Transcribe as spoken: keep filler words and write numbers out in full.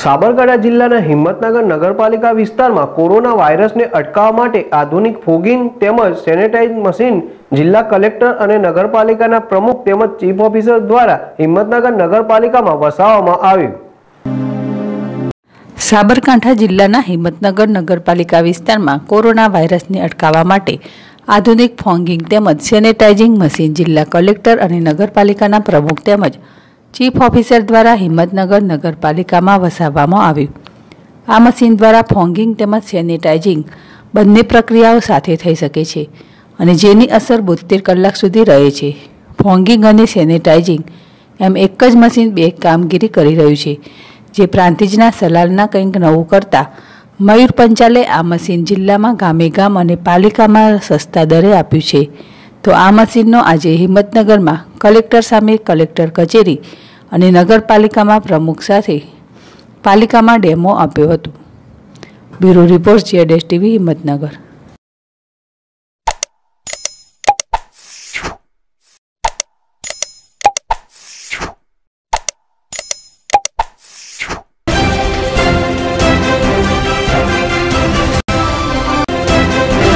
સાબરકાંઠા જિલ્લાના હિંમતનગર નગરપાલિકા વિસ્તારમાં કોરોના વાયરસને અટકાવવા માટે આધુનિક ફોગિંગ તેમજ સેનેટાઇઝ મશીન જિલ્લા કલેક્ટર અને નગરપાલિકાના પ્રમુખ તેમજ ચીફ ઓફિસર દ્વારા હિંમતનગર નગરપાલિકામાં વસાવવામાં આવ્યું। સાબરકાંઠા જિલ્લાના હિંમતનગર નગરપાલિકા વિસ્તારમાં કોરોના વાયરસને અટકાવવા માટે આધુનિક ફોગિંગ તેમજ સેનેટાઇઝિંગ મશીન જિલ્લા કલેક્ટર અને નગરપાલિકાના પ્રમુખ તેમજ ચીફ ઓફિસર દ્વારા હિંમતનગર નગરપાલિકામાં વસાવવામાં આવ્યું। આ મશીન દ્વારા ફોગિંગ તેમજ સેનેટાઇઝિંગ બંને પ્રક્રિયાઓ સાથે થઈ શકે છે અને જેની અસર બોતેર કલાક સુધી રહે છે। ફોગિંગ અને સેનેટાઇઝિંગ એમ એક જ મશીન બે કામગીરી કરી રહ્યું છે, જે પ્રાંતિજના સલાલના કંઈક નવું કરતા મયુર પંચાલે આ મશીન જિલ્લામાં ગામે ગામ અને પાલિકામાં સસ્તા દરે આપ્યું છે। તો આ મશીનનો આજે હિંમતનગરમાં કલેક્ટર સામે કલેક્ટર કચેરી અને નગરપાલિકામાં પ્રમુખ સાથે પાલિકામાં ડેમો આપ્યો હતો। બ્યુરો રિપોર્ટ જેડેશ ટીવી હિંમતનગર।